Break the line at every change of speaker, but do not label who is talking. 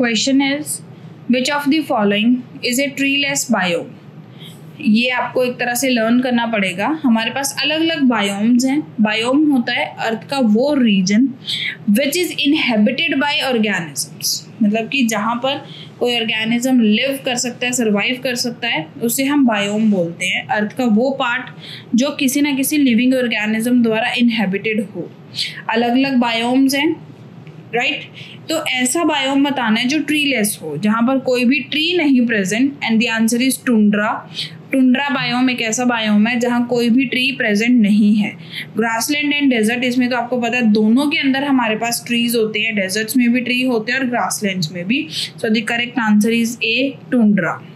Question is which of the following is a treeless biome. ये आपको एक तरह से लर्न करना पड़ेगा। हमारे पास अलग अलग बायोम्स हैं। बायोम होता है अर्थ का वो region which is inhabited by organisms, मतलब कि जहाँ पर कोई ऑर्गेनिज्म लिव कर सकता है, सर्वाइव कर सकता है, उसे हम बायोम बोलते हैं। अर्थ का वो पार्ट जो किसी ना किसी लिविंग ऑर्गेनिज्म द्वारा इनहेबिटेड हो। अलग अलग बायोम्स हैं, राइट। तो ऐसा बायोम बताना है जो ट्रीलेस हो, जहाँ पर कोई भी ट्री नहीं present, and the answer is tundra. Tundra biome एक ऐसा बायोम है जहाँ कोई भी ट्री प्रेजेंट नहीं है। ग्रासलैंड एंड डेजर्ट, इसमें तो आपको पता है दोनों के अंदर हमारे पास ट्रीज होते हैं, डेजर्ट्स में भी ट्री होते हैं और ग्रासलैंड्स में भी। So the correct answer is A, tundra.